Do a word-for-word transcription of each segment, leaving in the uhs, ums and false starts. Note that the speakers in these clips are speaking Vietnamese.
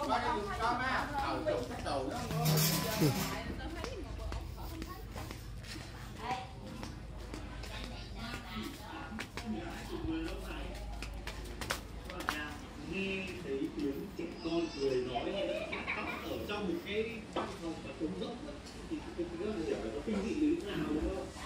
nghe thấy tiếng trẻ con cười nói ở trong một cái trong phòng và trống rỗng thì tôi rất là hiểu là có kinh dị như thế nào đúng không?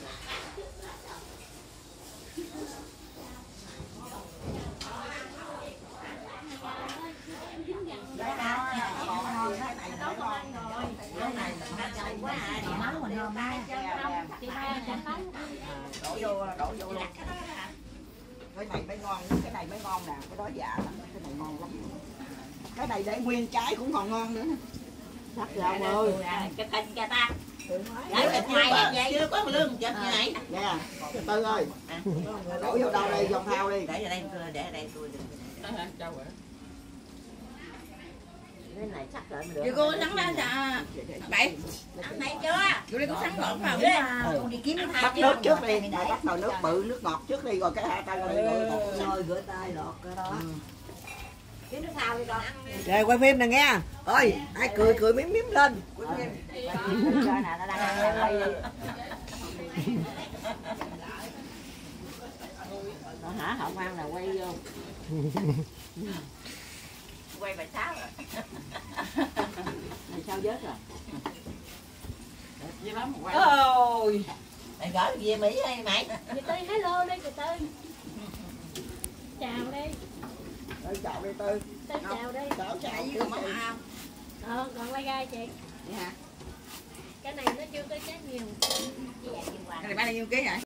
Đổ vô, đổ vô luôn. Cái này mới ngon, cái này mới ngon nè, cái đó dạ lắm, cái này ngon lắm. Cái này để nguyên trái cũng còn ngon nữa. Sắc rau ơi. Chụp hình cho ta. Lấy chụp hai vậy. Chưa có lương chụp như này. Dạ. Tư ơi. Đổ vô đâu đây, dòng thao đi. Để ở đây tôi để ở đây tôi. Cái này chắc rồi được. Chị cô nắng ra sao? Bảy. Ăn này chưa? Cô đi có sẵn gọn vào Đi. Con đi kiếm Bắt nước trước đi, phải bắt nồi nước bự, nước ngọt trước đi rồi cái hai tay rồi rồi rửa tay lọt cái đó. Kiếm nước thao đi con. Rồi quay phim nè nghe. Ôi, ai cười cười miếm miếm lên. Quay phim. Chơi nè, nó đang ăn quay đi. Nó hả không ăn là quay vô. Quay bài sáu rồi. Này sao vớt rồi? Dễ lắm quay. Ôi. Mày gửi về Mỹ hay mày? Chị Tư hello đi chị Tư. Chào đi. Rồi chào đi Tư. Tư chào đi. Chào chào Với con mắm ao. Ờ, còn lai gai chị. Vậy hả? Cái này nó chưa có chết nhiều. Cái này bán bao nhiêu ký vậy?